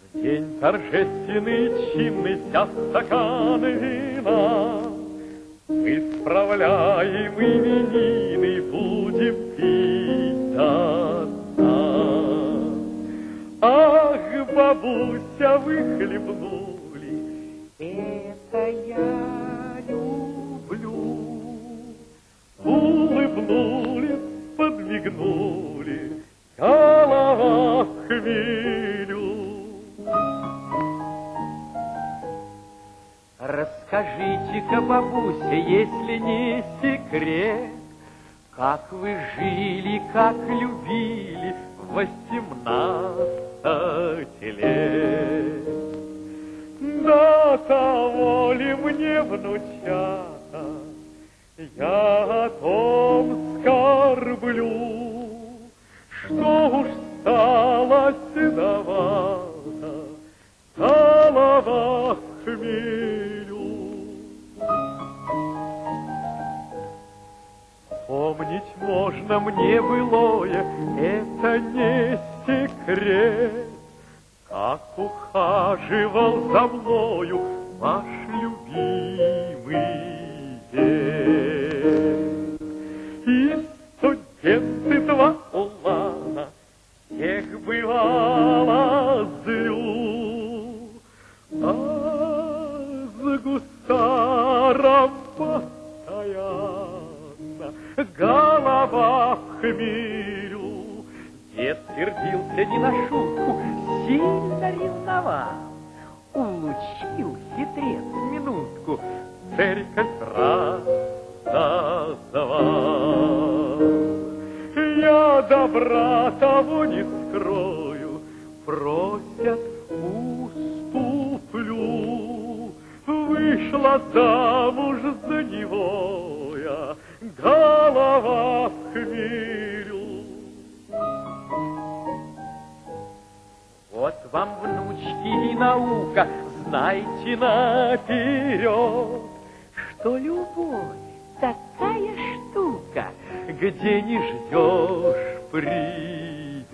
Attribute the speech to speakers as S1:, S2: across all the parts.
S1: День торжественный, чинный, вся стаканы вина. Мы справляем именины, будем пить до дна. Ах, бабуся, вы хлебнули, это я люблю. Улыбнулись, подмигнули, голова в хмелю. Расскажите-ка, бабуся, если не секрет, как вы жили, как любили в 18 лет. До того ли мне, внучата, я о том скорблю, что уж стала седовата голова в хмелю. Помнить можно мне былое, это не секрет, как ухаживал за мною ваш любимый дед. И студенты два улана всех бывало злю, а с гусаром постоянно голова в хмелю. Дед сердился не на шутку, сильно ревновал. Улучил хитрец минутку, церковь раз созвал. Я добра того не скрою, просят уступлю. Вышла замуж за него я, голова в хмелю. Вот вам, внучки, и наука, знайте наперед, что любовь такая штука, где не ждешь, придет.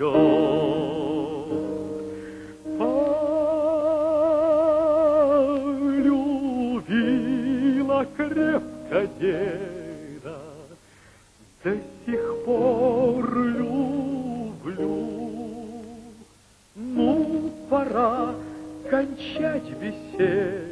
S1: Полюбила крепко деда, до сих пор люблю. Ну, пора кончать беседу.